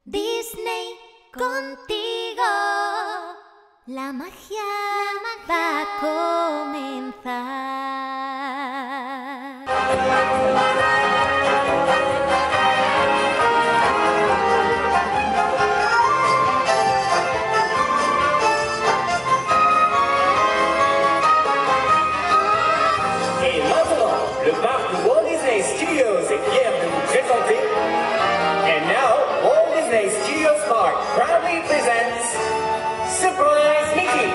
Disney contigo, la magia va a comenzar. Et maintenant, le parc Walt Disney Studios est fier de vous présenter. And now, Walt Disney Studios Park proudly presents Surprise Mickey!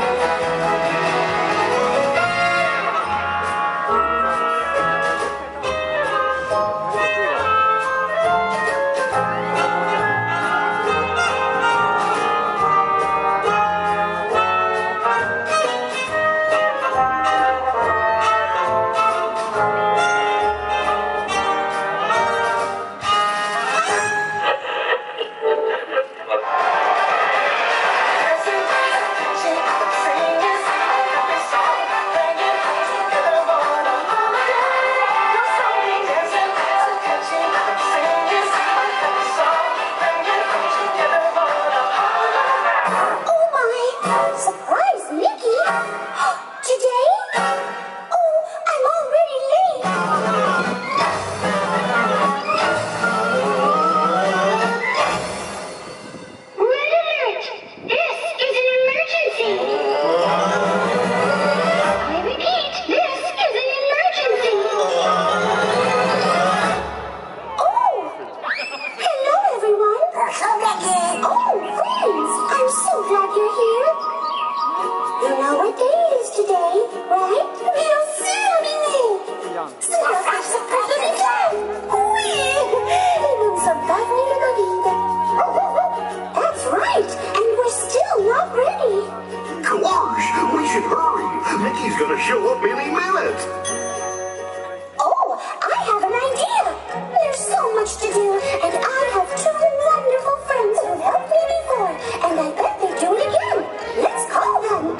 Mickey's gonna show up any minute! Oh, I have an idea! There's so much to do, and I have two wonderful friends who've helped me before, and I bet they do it again. Let's call them!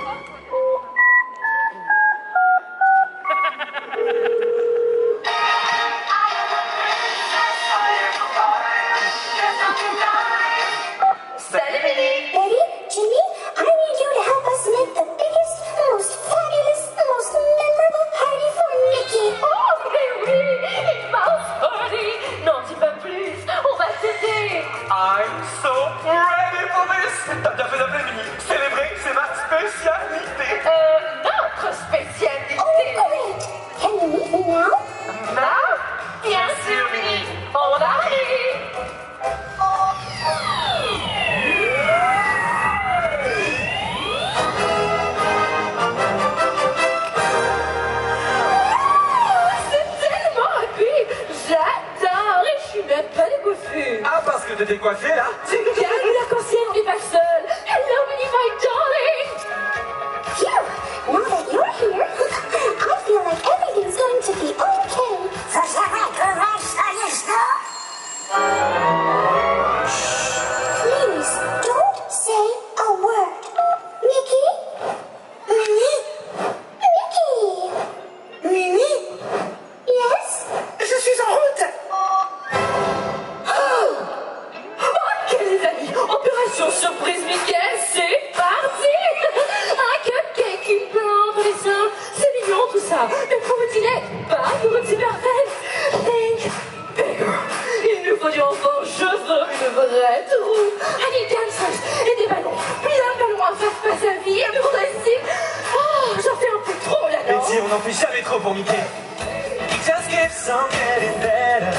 Salut Minnie! Betty, Jimmy, I need you to help us make the biggest, most fabulous, most memorable party for Mickey. Oh, mais oui! Une mouse party! N'en dis pas plus! On va t'aider! I'm so ready for this! T'as bien fait d'appeler Minnie. Célébrer, c'est ma spécialité! Notre spécialité! Oh, great! Can you meet me now? Now? Bien sûr, Minnie! On arrive! J'adore et je suis même pas décoiffée. Ah, parce que t'es décoiffée là? Regarde, l'arc-en-ciel n'est pas seul. Hello, Minnie, my darling. Phew! Now that you're here, I feel like everything's going to be okay. Please, don't say a word. Mickey? Minnie? Mickey? Minnie? Yes? Je suis en route! Ok, les amis, opération surprise Mickey, c'est parti. Un cupcake, une plante, les seins, c'est mignon tout ça. Mais pour le dîner, pas pour une super fête. Think bigger. Il nous faut du renfort, je veux une vraie troupe. I need dancers et des ballons. Plein de ballons à faire passer à vie, un bureau d'estime. Oh, j'en fais un peu trop là, non? Betty, on n'en fait jamais trop pour Mickey. It just keeps on getting better.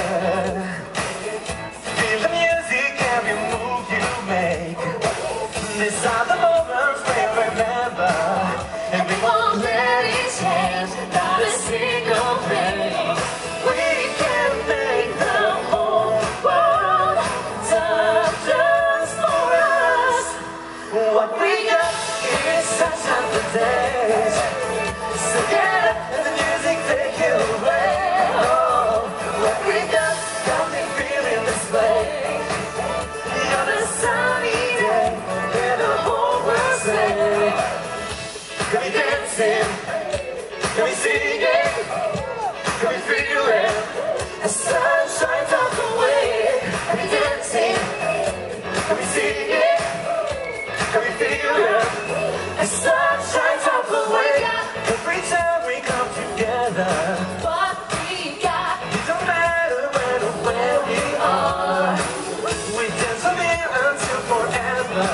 Feel the music, every move you make. These are the moments we'll remember. And we won't let it change, not a single thing. We can make the whole world turn just for us. What we got is such a days. So get up and the music take you away. Oh, what we got me feeling this way. On a sunny day, where the whole world say, can we dancing, can we singing, can we feel it? The sun shines out the way, can we dancing. Can we sing it? Can we feel it? The sun shines up the way. Every time we come together. What we got. It don't matter when or where we are. We dance on it until forever.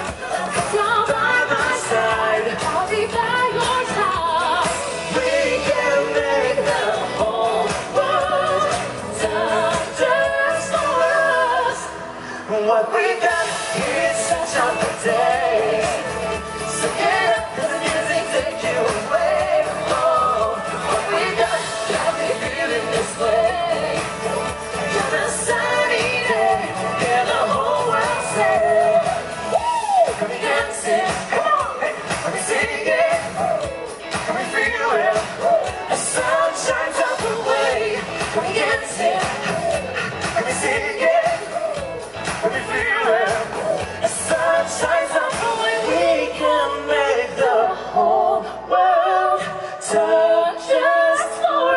Down By my side. I'll be by your side. We can make the whole world turn just for us. What we got is such a good day. So get up, 'cause the music take you away. Oh, what we got me feeling this way. It's a sunny day, hear the whole world say, woo! Can we dance it? Come on, hey, can we sing it? Can we feel it? The sun shines up the way. Can we dance it? Can we sing it? Can we feel it? The sun shines up the way. We can make the whole world turn just for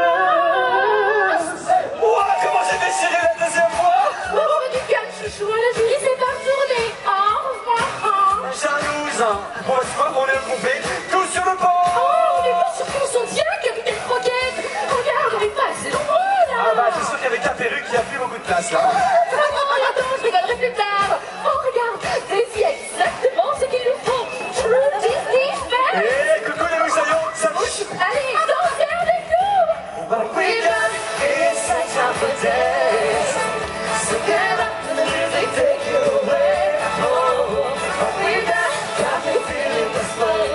us. Ouah, comment j'ai déchiré la deuxième fois! Oh, du calme, chouchou, la jury, c'est pas tourné. Au revoir. Jalouse, hein. Bon, tu vois, on est groupé, tous sur le pont! Oh, on est pas sûr qu'on s'en tient, capitaine Croquette. Regarde, on est pas assez nombreux, là. Ah bah, c'est sûr qu'avec ta perruque, il n'y a plus beaucoup de place, là. Vraiment, attends, je regarderai plus tard. Oh, regarde, Daisy a exactement ce qu'il nous faut. True Disney fan. Hé, coucou les moussaillons, ça bouge? Allez, dansez avec nous. What we got is such a good day. So get up to the music, take you away. Oh, what we got me feeling this way.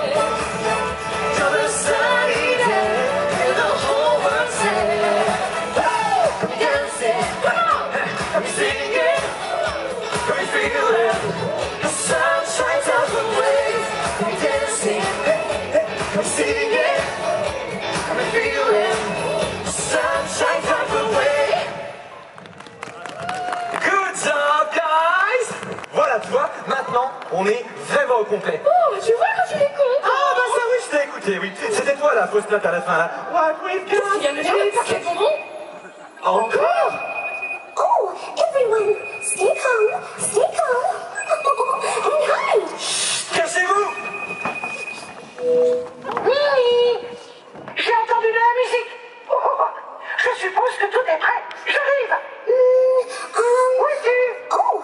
Till the sunny day, hear the whole world say, woo! Can we dance it? Come on! Can we sing it? Can we feel it? The sun shines out the way. Can we dance it? Can we sing it? Can we feel it? The sun shines out the way. Good job, guys! Voilà, tu vois, maintenant, on est vraiment au complet. Oh, tu vois quand tu les comptes. Ah, bah ça oui, je t'ai écouté, oui. C'était toi la fausse note à la fin, là. What we've Tu got viens de dire par quel nom? Encore? Oh, everyone, stay calm, and hide. Cachez-vous! J'ai entendu de la musique. Oh, oh, oh. Je suppose que tout est prêt. J'arrive. Où es-tu? Oh,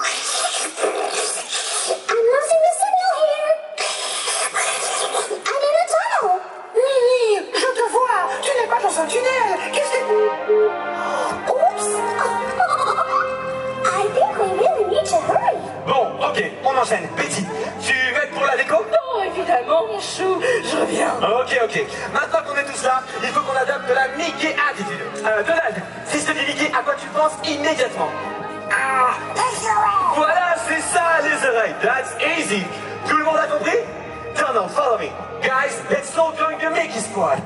I'm losing the signal here. I'm in a tunnel. Mimi, je te vois. Tu n'es pas dans un tunnel. Qu'est-ce que... Oops. I think we really need to hurry. Bon, ok, on enchaîne. Betty, tu m'aides pour la déco? Oh, évidemment, mon chou, je reviens. Ok. Maintenant qu'on est tous là, il faut qu'on adopte la Mickey attitude. Donald, si je te dis Mickey, à quoi tu penses immédiatement? Ah, Voilà, c'est ça les oreilles. That's easy. Tout le monde a compris? Donald, follow me. Guys, let's all join the Mickey squad.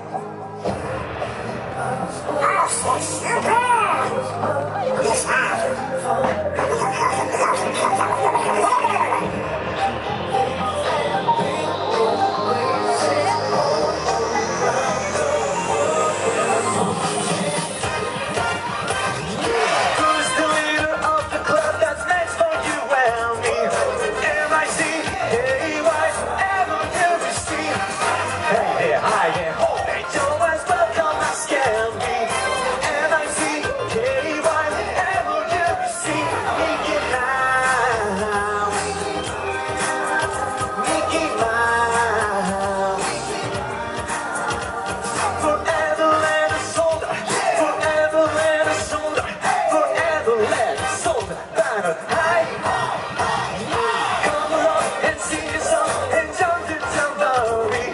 Who's the leader of the club that's next for you and me? M-I-C-K-Y-M-O-U-C. Hey, hi, yeah, ho, hey, Joe, let's welcome my scam me. M-I-C-K-Y-M-O-U-C. Mickey Mouse. Mickey Mouse. Forever let us hold her. Forever let us hold her. Forever let us hold her. Banner high. Come along and sing a song and jump to tambourine.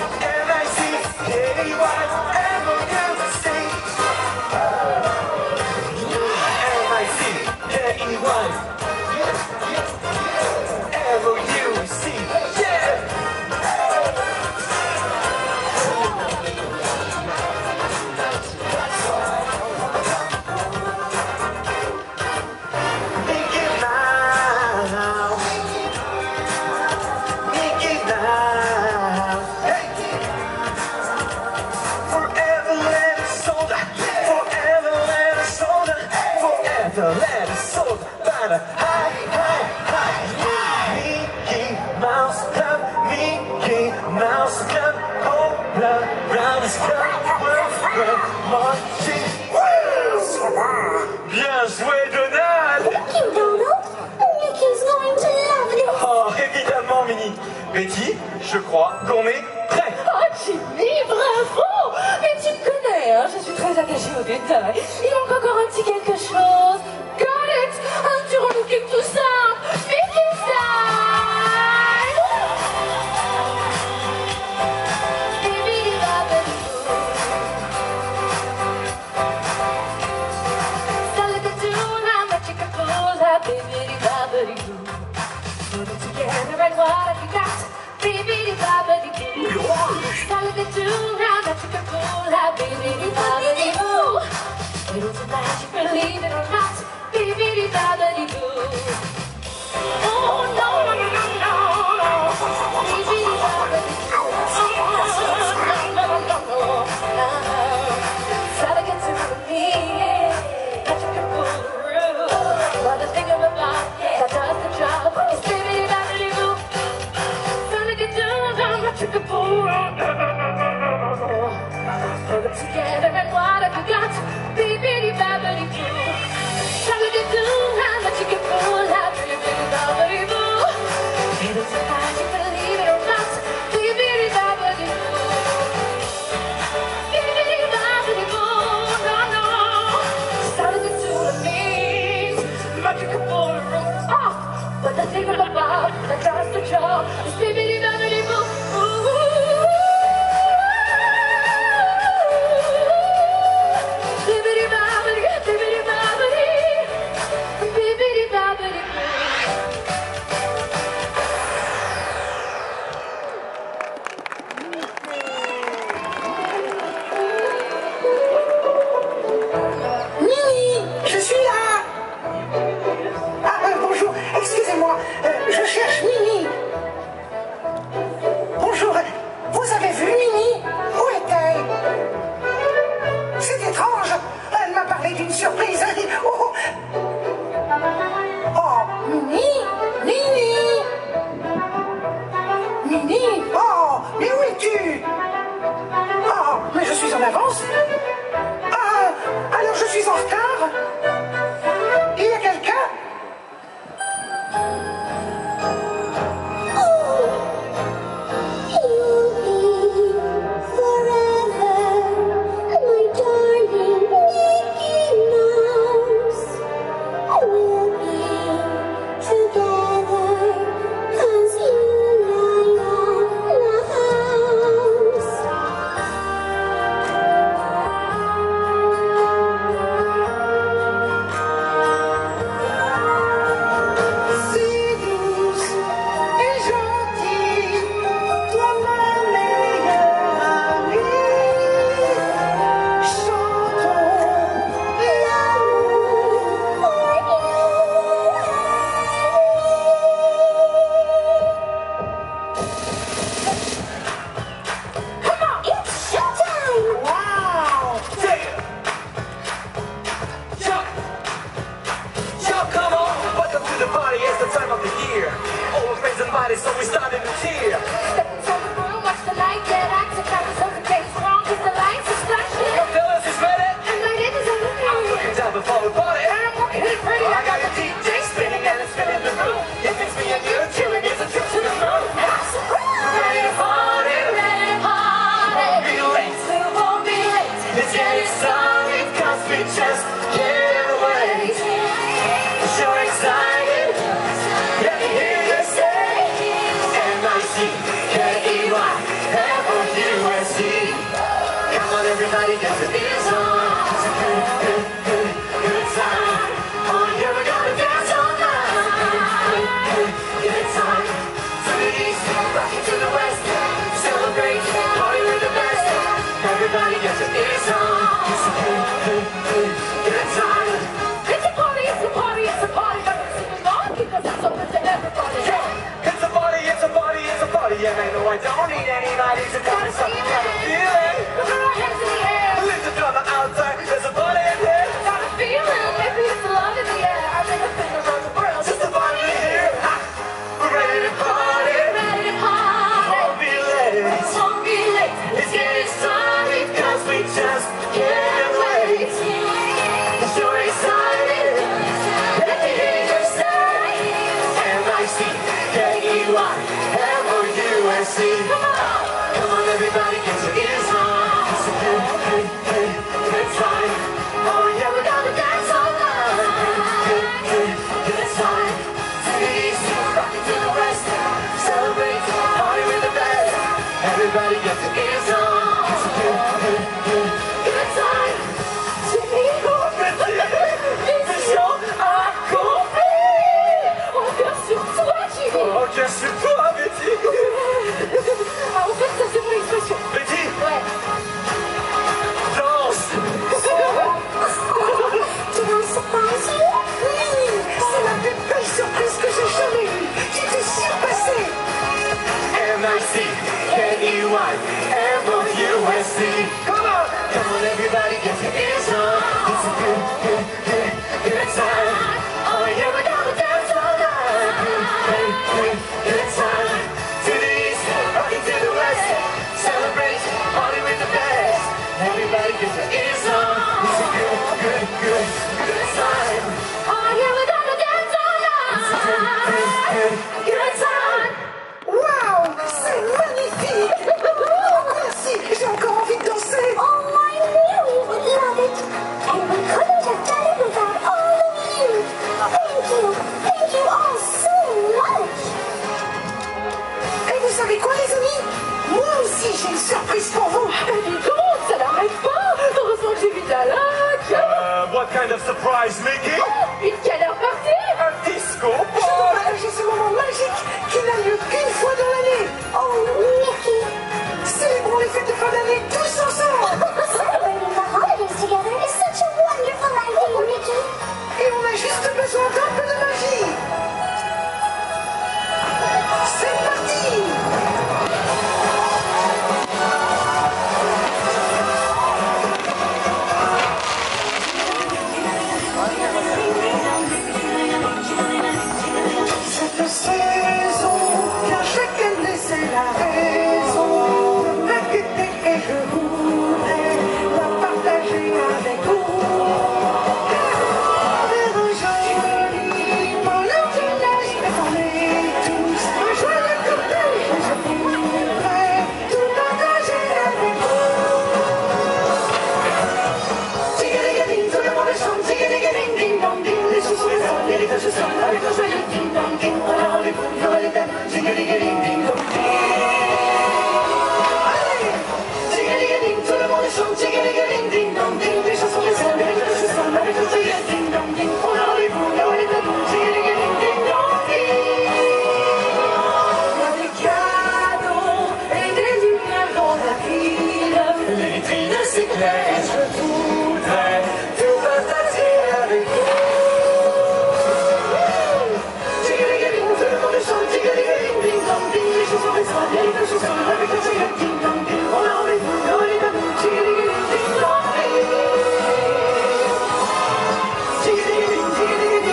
M-I-C-K-Y-M-O-U-C. M-I-C-K-Y-M-O-U-C. Yeah! Mickey Mouse. Mouse Club, Hopla, Brownies Club, Wolf Club, Marching. Bien joué, Donald! Thank you, Donald. Mickey's going to love this. Oh, évidemment, Minnie. Betty, je crois qu'on est prêt. Oh, Jimmy, bravo! Mais tu me connais, hein, je suis très attachée aux détails. Il manque encore un petit quelque chose. Got it! Un petit relooking tout simple. Mickey style! Bibidi-babidi-boo. Salad-a-doo-na, magic-a-boo-la, bibidi-babidi-boo. Put it together and what have you got? Bibidi-babidi-boo. Salad-a-doo-na, magic-a-boo-la, bibidi-babidi-boo. Little to magic, believe it or not, bibidi-babidi-boo. Oh, no, no, no, no, no, no. Bibidi-babidi-boo. No, no, no, no, no. Salad-a-doo-na, magic-a-boo-roo. But the thing about that does the job is bibidi-babidi-boo. Salad-a-doo-na, magic-a-boo-roo. Put it together and what have you got? Bibidi-babidi-boo. Salad-a-doo-na, magic-a-boo-la, bibidi-babidi-boo. Little to magic, believe it or not, bibidi-babidi-boo. Bibidi-babidi-boo, no, no. Salad-a-doo-na means magic-a-boo-roo. Oh, but the thing about that does the job is bibidi-babidi-boo. Mimi, je suis là. Bonjour, excusez-moi, je cherche Mimi. Bonjour, vous avez vu Mimi? Où est-elle? C'est étrange, elle m'a parlé d'une surprise. Oh, oh, Mimi, Mimi. Mimi, oh, mais où es-tu? Oh, mais je suis en avance. Ah, alors je suis en retard. Il y a quelqu'un? You'll be forever, my darling Mickey Mouse. We'll be together, 'cause you light up the house. Si douce et gentille, toi ma meilleure amie. Chantons L'amour Come on! It's showtime! Wow! Jump! Jump, come on! Welcome to the party, it's the time of the year. All our friends invited, so we started to cheer. Step into the room, watch the light get active, crackers of the day strong, 'cause the lights are flashing. Come tell us who's ready. And my neighbors are looking. It's time before we party. And I'm walking it pretty. I got your DJ spinning and it's filling the room. If it's me and you chilling, it's a trip to the moon. Ready to party, Ready to party. won't be late. We won't be late. Let's get it started, 'cause we just can't wait. So excited, let me hear you say M-I-C-K-E-Y, F-O-U-S-E. Come on everybody, get the beats on. It's a good, good, good, good time. Oh yeah, we're gonna dance all night. Good, good, good time. To the east, rock it to the west. Celebrate, party with the best. Everybody get your ears on. It's a good, good, good, good time. It's a party, it's a party, it's a party. But it's super long because it's open to everybody. It's a party, it's a party, it's a party. Yeah, I know I don't need anybody to come and stop me. Got a feeling. Put our hands in the air. Lift the drummer outside. There's a party in here. Got a feeling. Maybe it's love in the air. I think I've been around the world. Just a party here. Ha! We're ready to party. Ready to party. Won't be late. bien sûr toi, Betty. Ah, en fait, ça c'est mon expression. Betty, Ouais. danse. Did I surprise you? Oui, c'est la plus belle surprise que j'ai jamais eue. Tu t'es surpassé. M-I-C-K-E-Y, M-O-U-S-C. Come on, come on, everybody, get your ears on. It's a good, good, good, good time. Oh yeah, we're gonna dance all night. Good, good, good, good time. To the east, rocking to the west. Celebrate, party with the best. Everybody, get your ears on. It's a good, good, good, good time. Oh yeah, we're gonna dance all It's a good, good, night. good, good time. Waouh, c'est magnifique. Oh, merci, j'ai encore envie de danser. Oh, I really would love it. And we couldn't have done it without all of you. Thank you. Thank you all so much. Et vous savez quoi, les amis? Moi aussi, j'ai une surprise pour vous. Bah dis donc, ça n'arrête pas. Heureusement que j'ai mis de la laque. What kind of surprise, Mickey? Une canard partie. Un disco Je dois partager ce moment magique qui n'a lieu qu'une fois dans l'année. Oh, Mickey. Célébrons les fêtes de fin d'année tous ensemble. Celebrating the holidays together is such a wonderful idea, Mickey. Et on a juste besoin d'un peu de magie. C'est parti. Cette saison vient chaque année, c'est la raison de m'inquiéter et je voudrais la partager avec vous. Faire un joli bonheur de neige, attendez tous un joyeux cortège et je voudrais tout partager avec vous. Tigga-ligga-ding, tout le monde chante, tigga-ligga-ding, ding-dong-ding, les chansons résonnent et les cloches sonnent avec un joyeux ding-dong-ding, on a rendez-vous dans les thèmes, tigga-ligga-ding, ding-dong-ding. Allez, tigga-ligga-ding, tout le monde chante, tigga-ligga-ding, ding-dong-ding, les chansons résonnent et les cloches sonnent avec un joyeux ding-dong-ding, on a rendez-vous dans les thèmes, tigga-ligga-ding, ding-dong-ding. Il y a des cadeaux et des lumières dans la ville, les vitrines s'éclairent, je voudrais tout partager avec vous. Tigga-ligga-ding, tout le monde chante, tigga-ligga-ding, ding-dong-ding, les chansons résonnent et les cloches sonnent avec un joyeux ding-dong-ding, on a rendez-vous dans les thèmes, tigga-ligga-ding, ding-dong-ding. Tigga-ligga-ding, tigga-ligga-ding,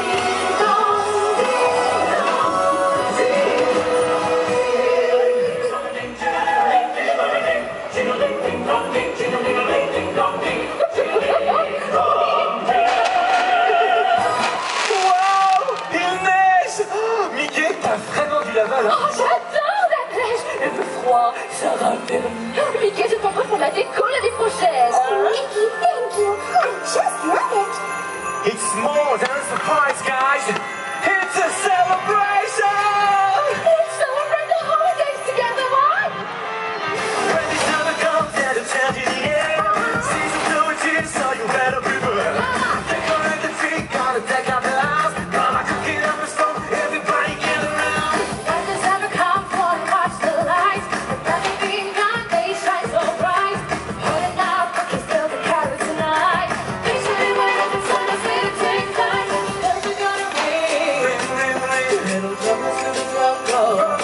Wow, il neige. Mickey, t'as vraiment du Laval, hein? Oh, j'adore la neige. Et le froid, ça raffermit. Mickey, je t'en prie pour la déco l'année prochaine. Mickey, thank you. I just love it. It's more than a surprise, guys. It's a celebration. Let's celebrate the holidays together, right? When December comes and it's change in the air, season 2 is here, so you better prepare. Decorate the tree, gonna deck out the house. Gonna cook it up and smoke, everybody get around. When December comes, wanna watch the lights. Everything on they shine so bright. Putting out cookies till the carrots tonight. They say when it's sun, it's gonna take time. There's gonna be Ring, ring, ring. little drummers to the drum go.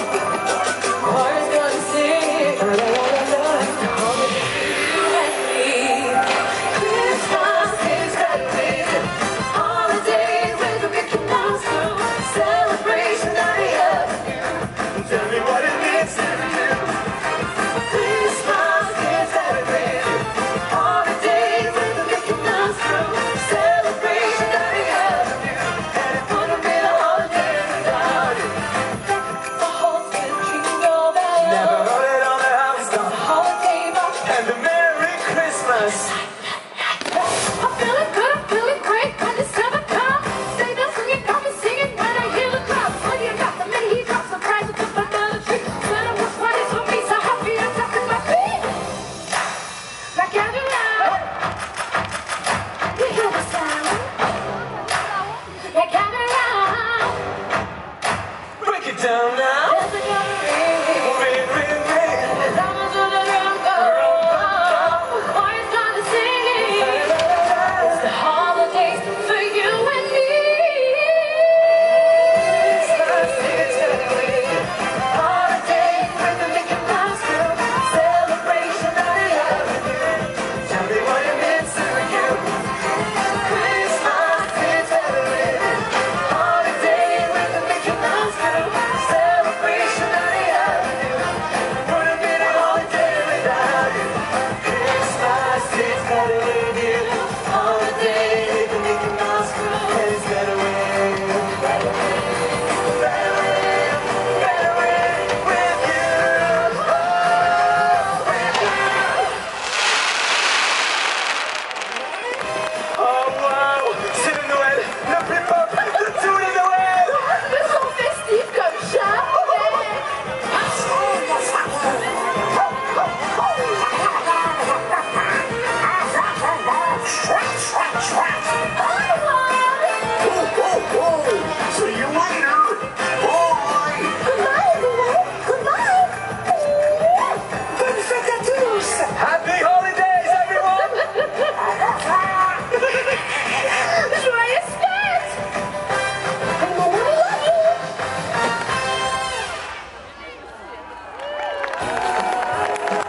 Choir's gonna sing. And I wanna love the holidays with you and me. Christmas is graduated. Holidays with the Mickey Mouse crew. Celebration that we have. Tell me what it means to you. Christmas is celebrated. Holidays with the Mickey Mouse crew. Celebration that we have. And it wouldn't be a holiday without you. The whole city jingle bells. Never wrote it on the house, The holiday march. and a Merry Christmas. I'm feeling good, I'm feeling great when December comes. Say bells ringing, got me singing when I hear the drums. When you got the minute he drops the prize of the banana tree. Santa was funny for me, so happy I'm tapping my feet. Now gather round. You hear the sound. Now gather round. Break it down now.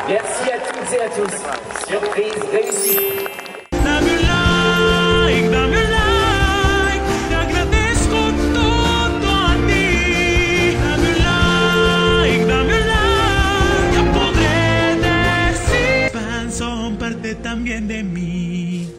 Merci à toutes et à tous. Surprise réussie.